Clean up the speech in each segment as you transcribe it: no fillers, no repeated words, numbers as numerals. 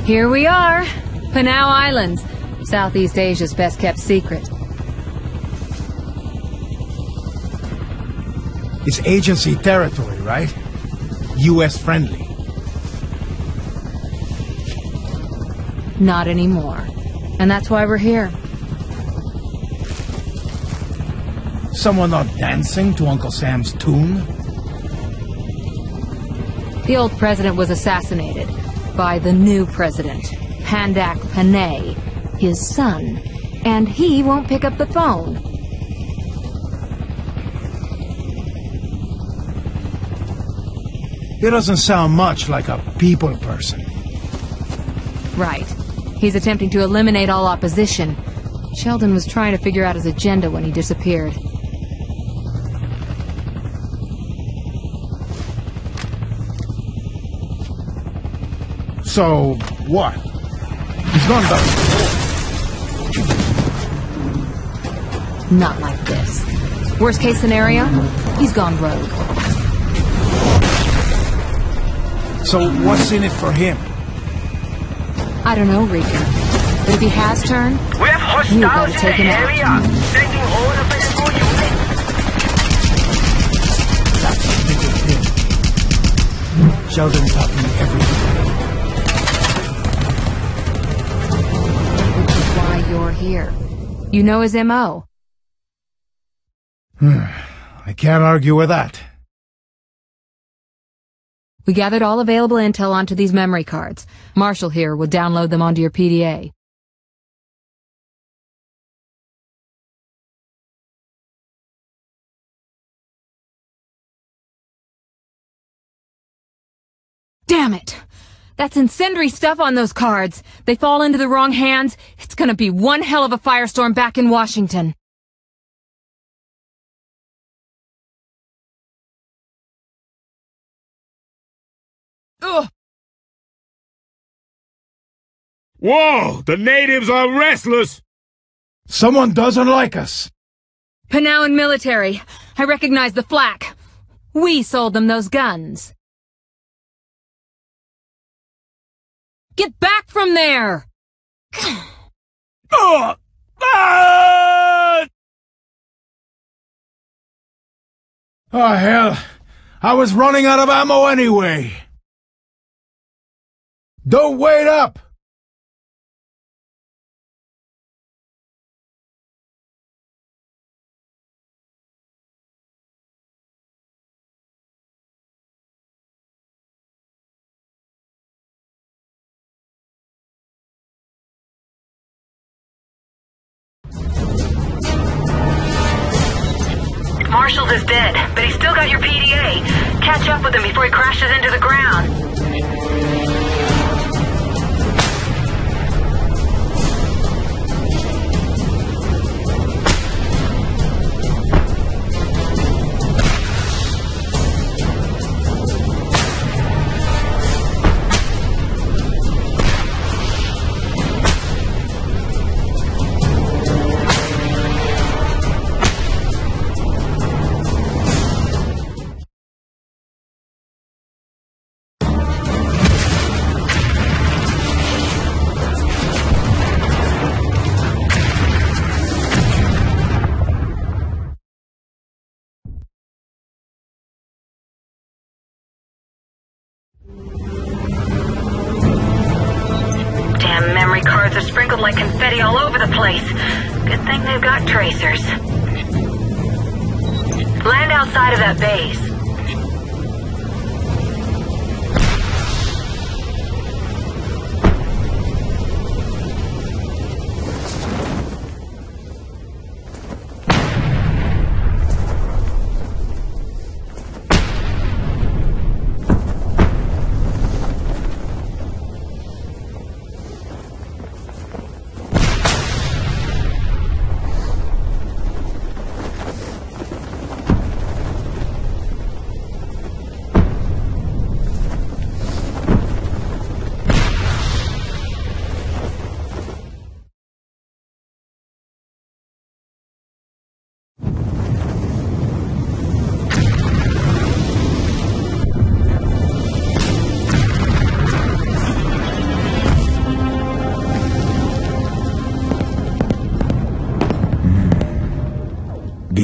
Here we are, Panau Islands, Southeast Asia's best kept secret. It's agency territory, right? US friendly. Not anymore. And that's why we're here. Someone not dancing to Uncle Sam's tune? The old president was assassinated by the new president, Pandak Panay, his son, and he won't pick up the phone. He doesn't sound much like a people person. Right. He's attempting to eliminate all opposition. Sheldon was trying to figure out his agenda when he disappeared. So, what? He's gone back to war. Not like this. Worst case scenario, he's gone rogue. So, what's in it for him? I don't know, Rika. But if he has turned, We have you hostiles gotta take in him the out. area. Sending all available units. That's a bigger thing. Sheldon taught me everything. Which is why you're here. You know his M.O. I can't argue with that. We gathered all available intel onto these memory cards. Marshall here will download them onto your PDA. Damn it! That's incendiary stuff on those cards. They fall into the wrong hands. It's gonna be one hell of a firestorm back in Washington. Ugh! Whoa! The natives are restless! Someone doesn't like us. Panauan military. I recognize the flak. We sold them those guns. Get back from there! Oh! Ah! Oh, hell. I was running out of ammo anyway. Don't wait up! Marshall's is dead, but he's still got your PDA. Catch up with him before he crashes into the ground. Damn memory cards are sprinkled like confetti all over the place. Good thing they've got tracers. Land outside of that base.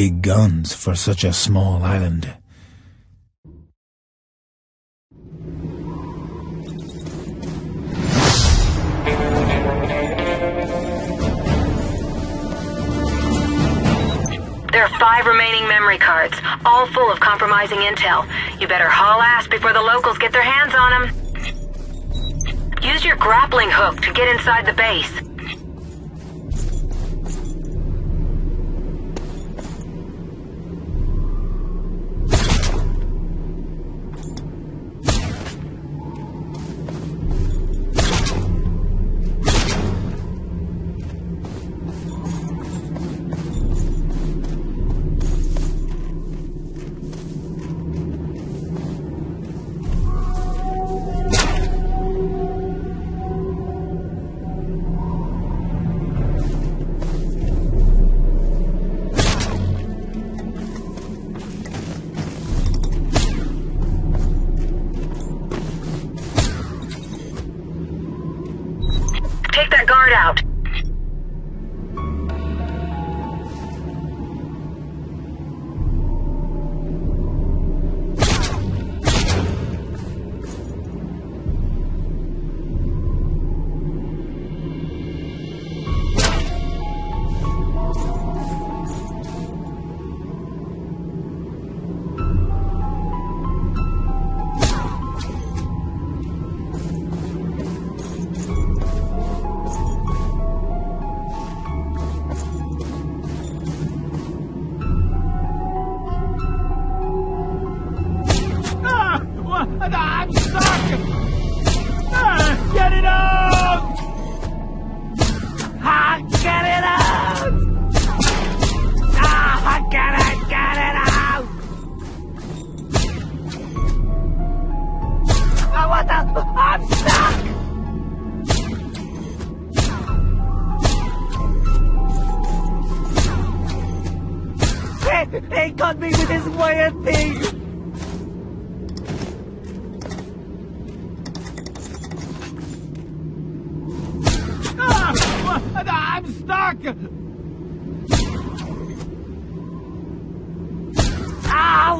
big guns for such a small island. There are 5 remaining memory cards, all full of compromising intel. You better haul ass before the locals get their hands on them. Use your grappling hook to get inside the base. Take that guard out. I'm stuck! Get it out! Get it out! Get it out! What the? I'm stuck! He got me with his weird thing! I'm stuck! Ow!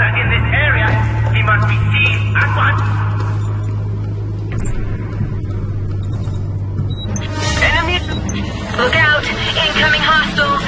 Officer in this area. He must be seized at once. Enemy! Look out! Incoming hostiles!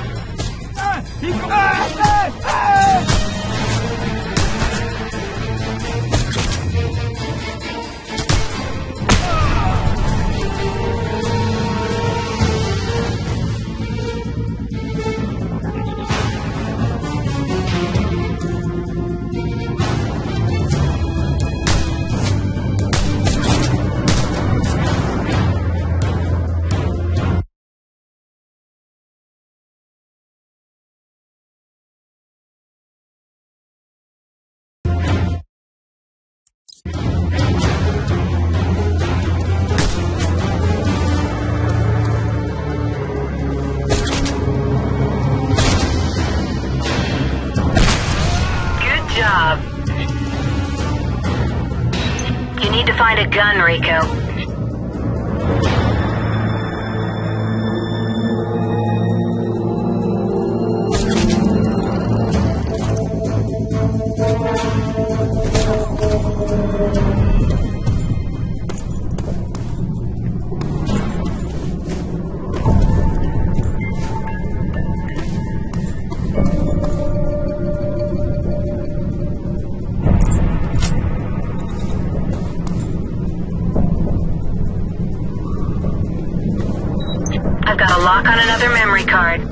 You need to find a gun, Rico. I've got a lock on another memory card.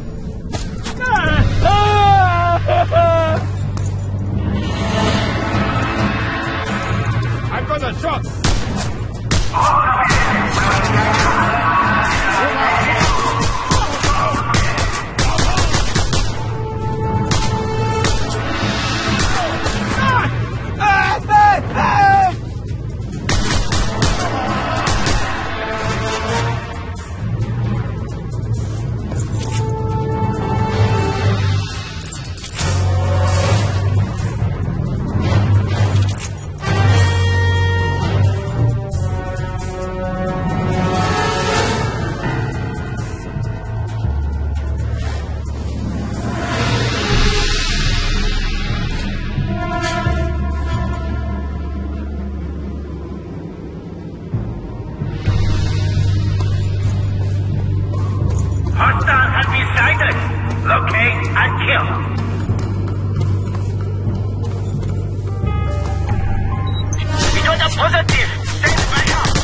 I've got a shot! Locate and kill. We got a positive. Send back up.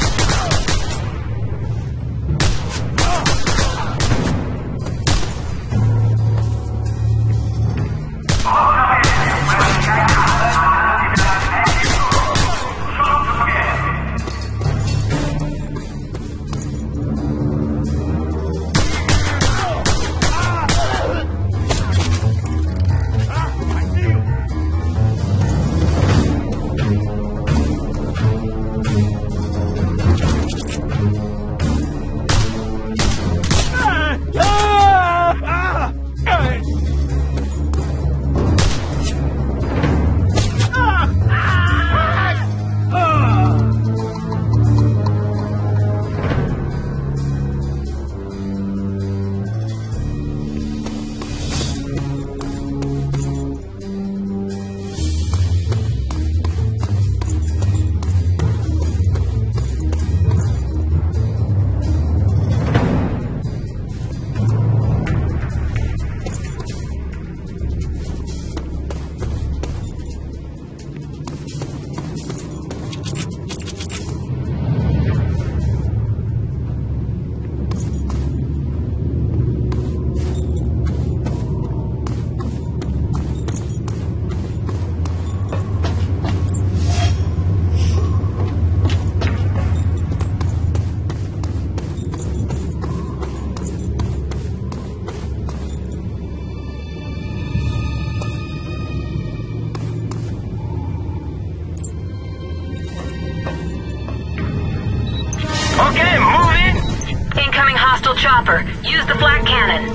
Okay, move in! Incoming hostile chopper. Use the flak cannon.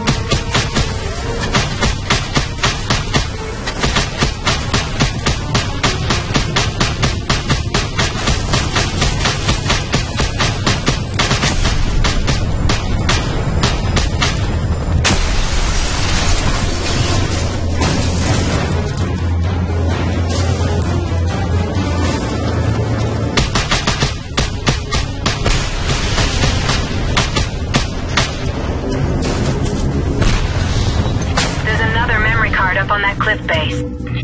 up on that cliff base.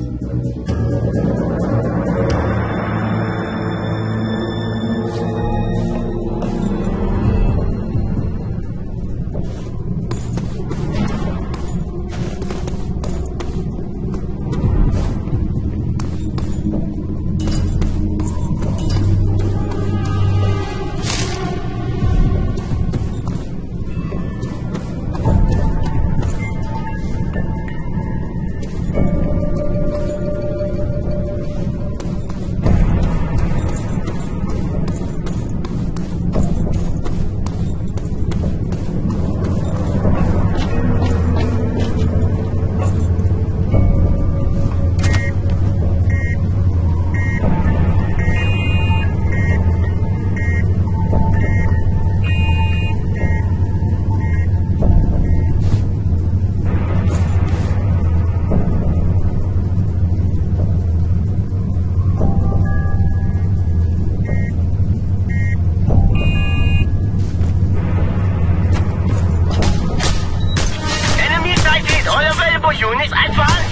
Units advance!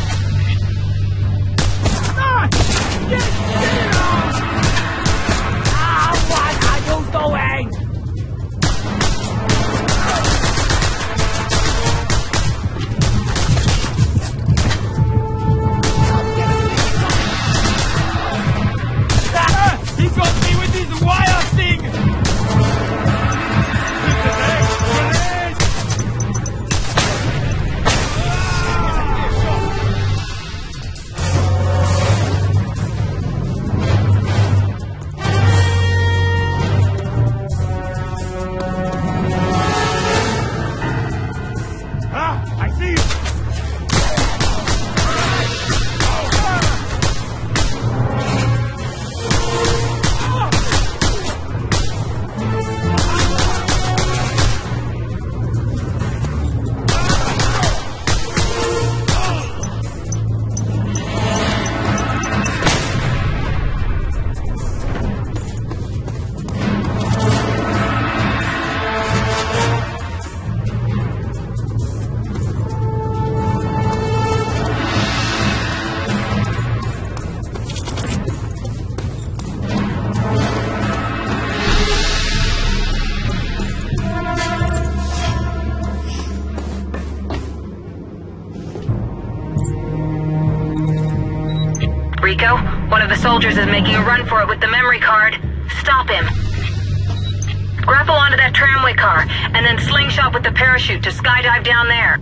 What are you doing? He got me with his wire thing! Rico, one of the soldiers is making a run for it with the memory card. Stop him. Grapple onto that tramway car, and then slingshot with the parachute to skydive down there.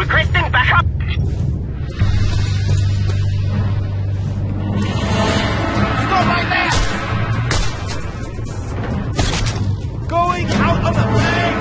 Requesting backup. Stop right there! Going out of the plane!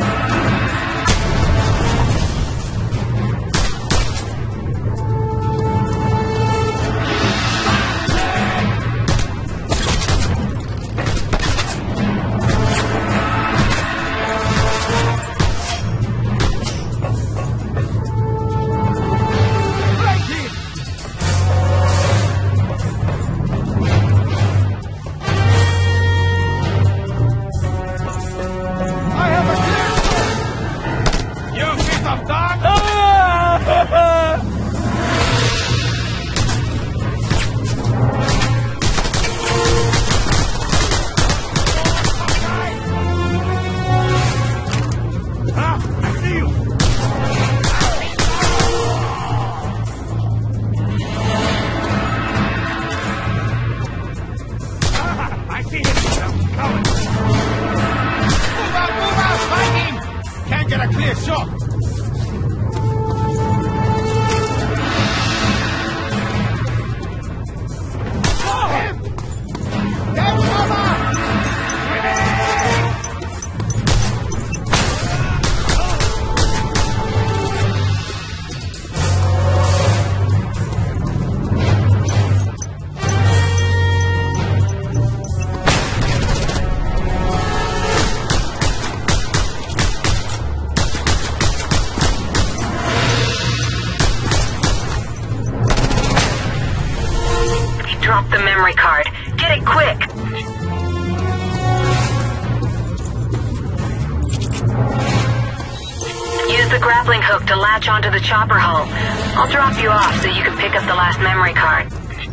Drop the memory card. Get it quick! Use the grappling hook to latch onto the chopper hull. I'll drop you off so you can pick up the last memory card.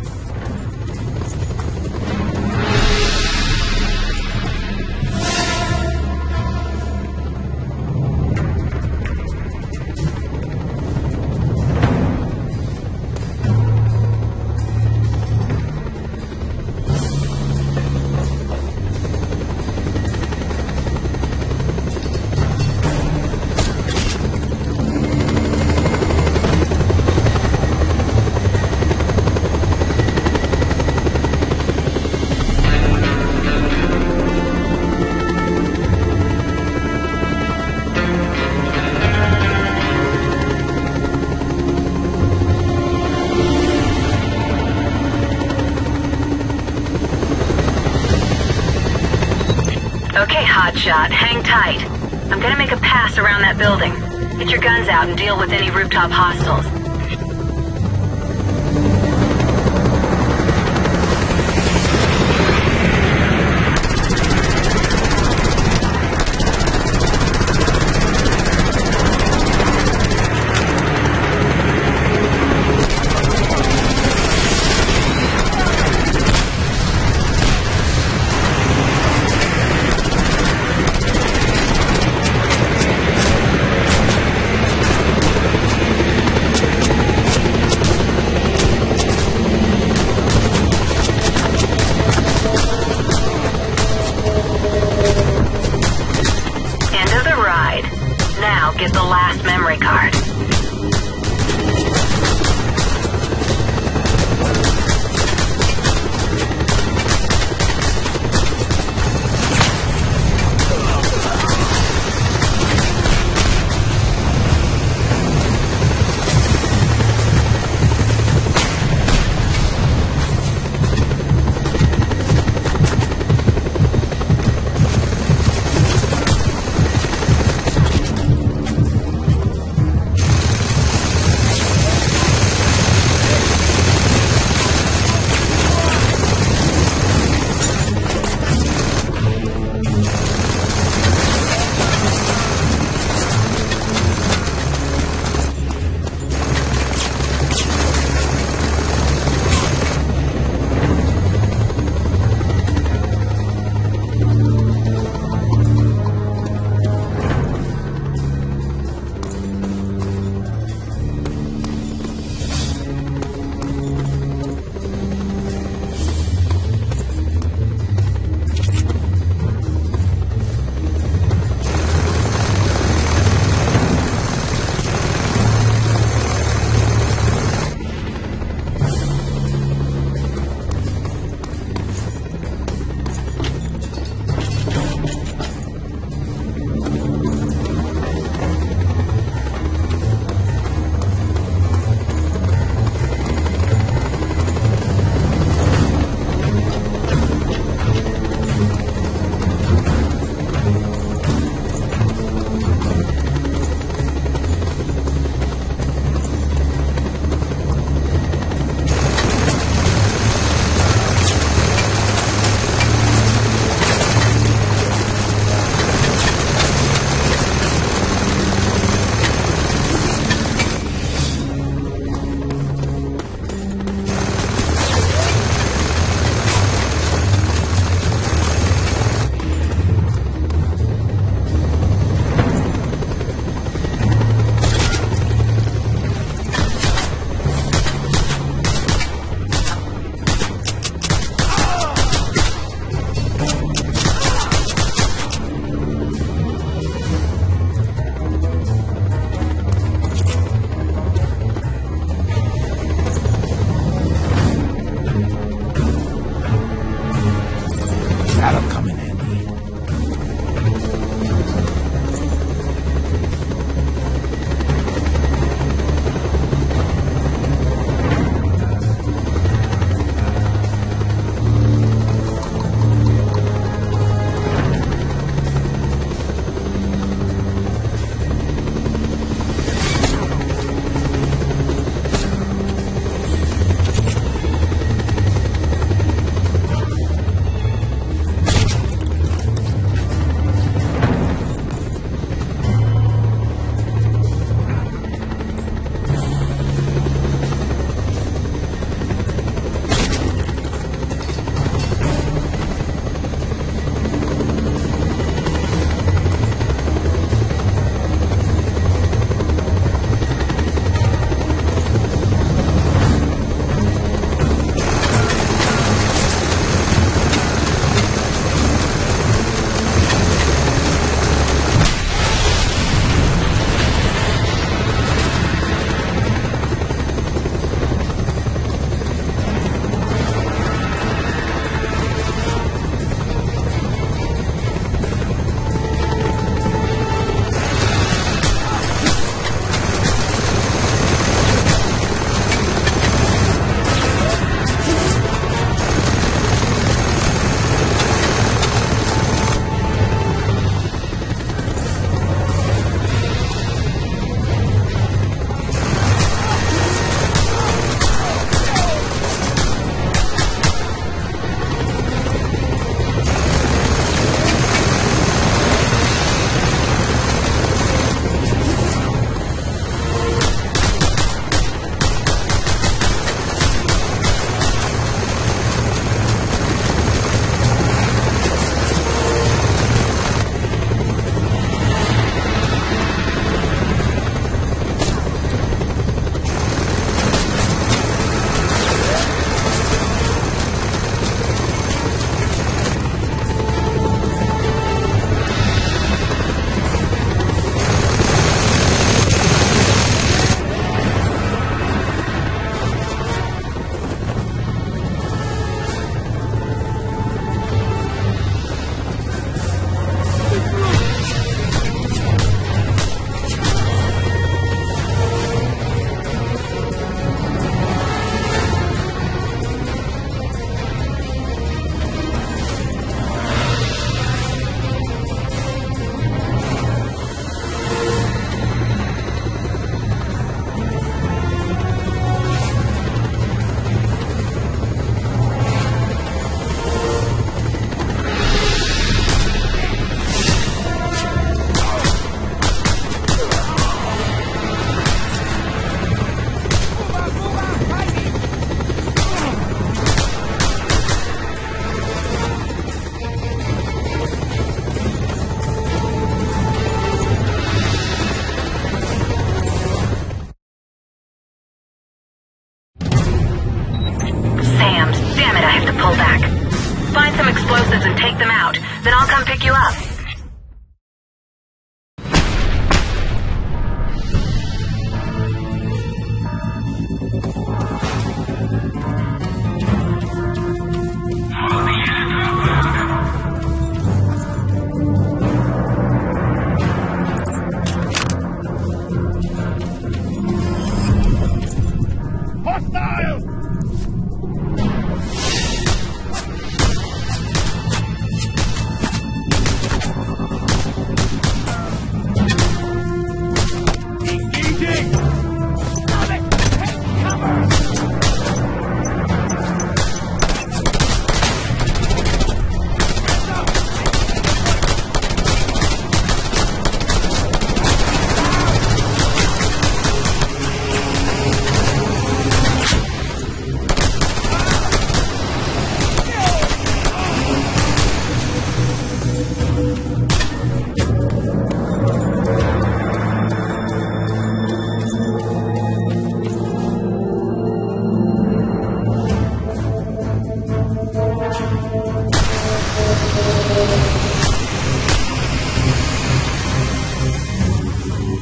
Okay, hotshot, hang tight. I'm gonna make a pass around that building. Get your guns out and deal with any rooftop hostiles. Now get the last memory card.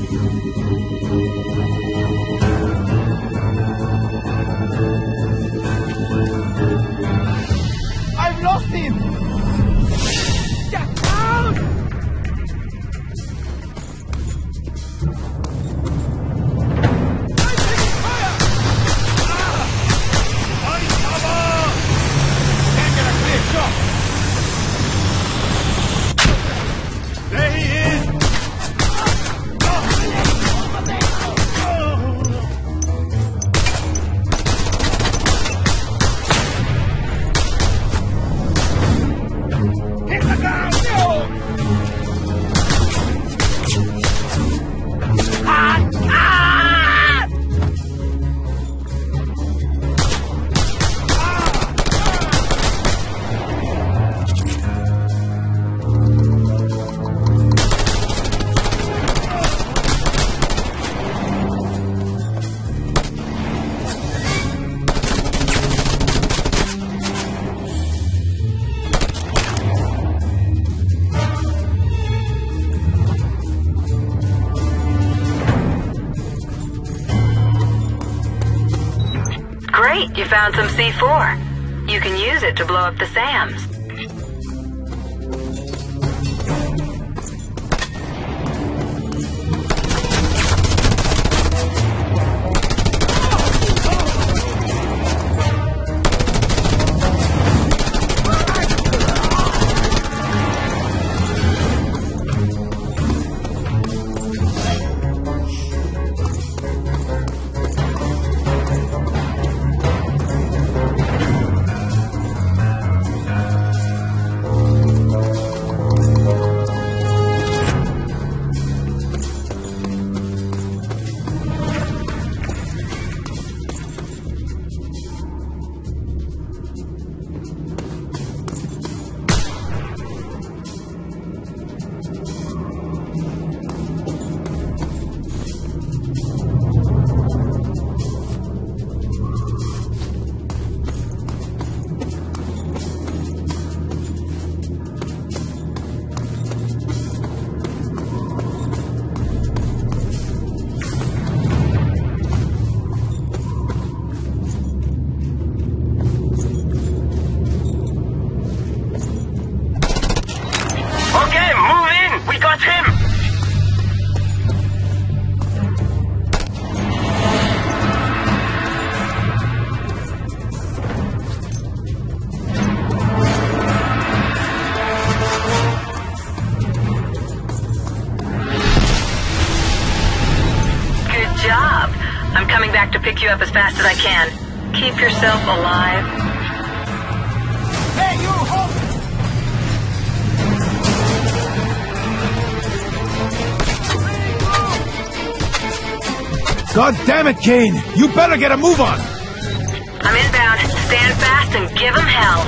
I've lost him! Get out! I'm taking fire! On cover! Can't get a clear shot! There he is! Hit the ground! Great, you found some C4. You can use it to blow up the SAMs. Okay, move in! We got him! Good job. I'm coming back to pick you up as fast as I can. Keep yourself alive. Hey, you! Hold! God damn it, Kane! You better get a move on! I'm inbound. Stand fast and give them hell.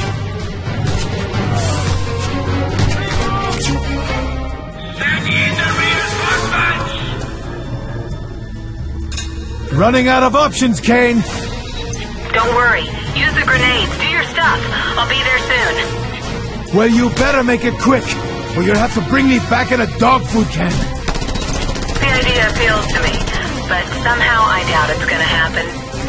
Running out of options, Kane! Don't worry. Use the grenades. Do your stuff. I'll be there soon. Well, you better make it quick, or you'll have to bring me back in a dog food can. The idea appeals to me, but somehow I doubt it's gonna happen.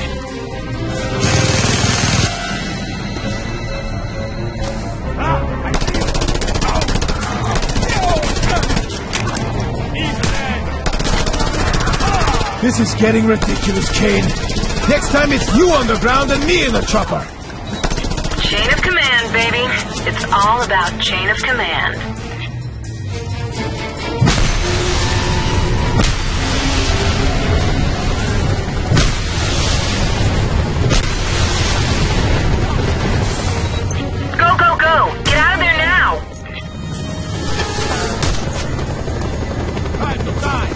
This is getting ridiculous, Kane. Next time it's you on the ground and me in the chopper. Chain of command, baby. It's all about chain of command. Go, go, go! Get out of there now! Time to die!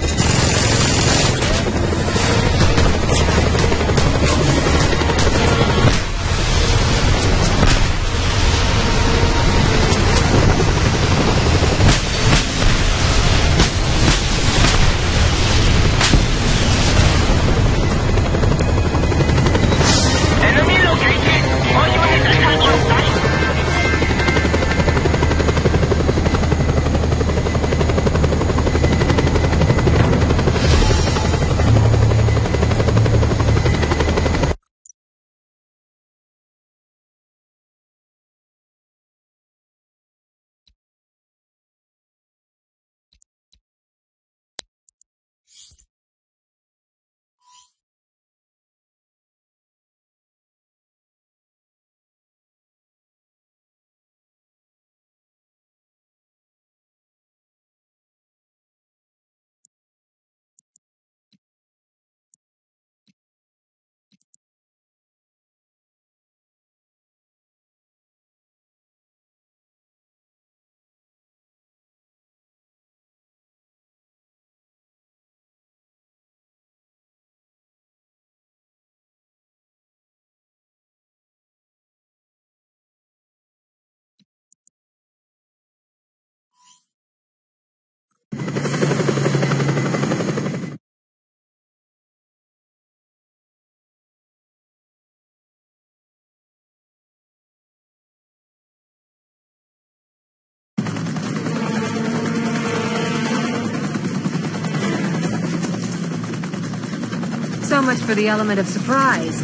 So much for the element of surprise.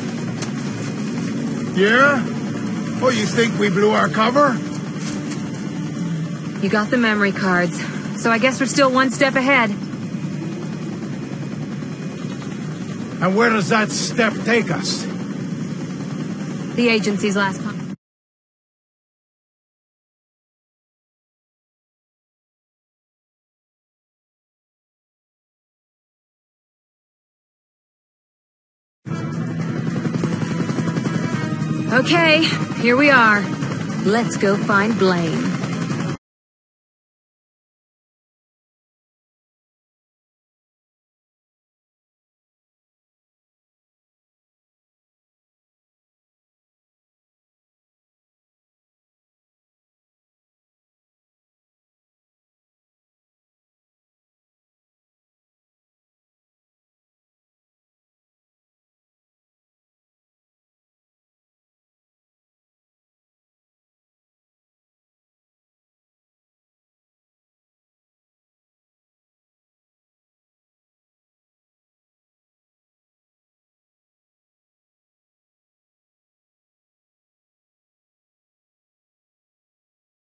Yeah? Oh, you think we blew our cover? You got the memory cards, so I guess we're still one step ahead. And where does that step take us? The agency's last con- Okay, here we are. Let's go find Blaine.